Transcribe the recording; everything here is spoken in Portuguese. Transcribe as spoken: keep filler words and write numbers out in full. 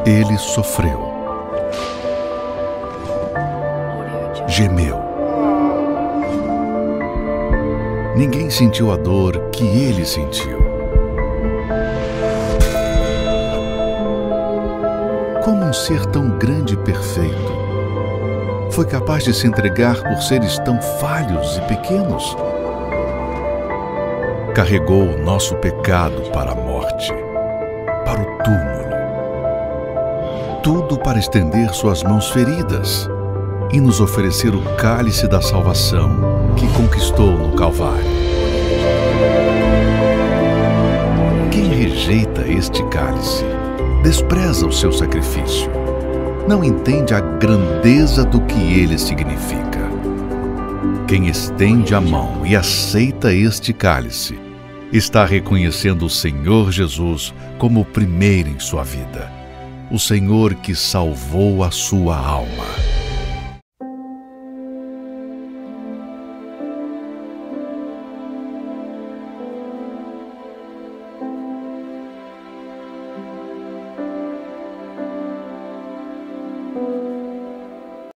Ele sofreu, gemeu. Ninguém sentiu a dor que ele sentiu. Como um ser tão grande e perfeito foi capaz de se entregar por seres tão falhos e pequenos? Carregou o nosso pecado para a morte, para o túmulo. Tudo para estender suas mãos feridas e nos oferecer o cálice da salvação que conquistou no Calvário. Quem rejeita este cálice, despreza o seu sacrifício, não entende a grandeza do que ele significa. Quem estende a mão e aceita este cálice, está reconhecendo o Senhor Jesus como o primeiro em sua vida, o Senhor que salvou a sua alma.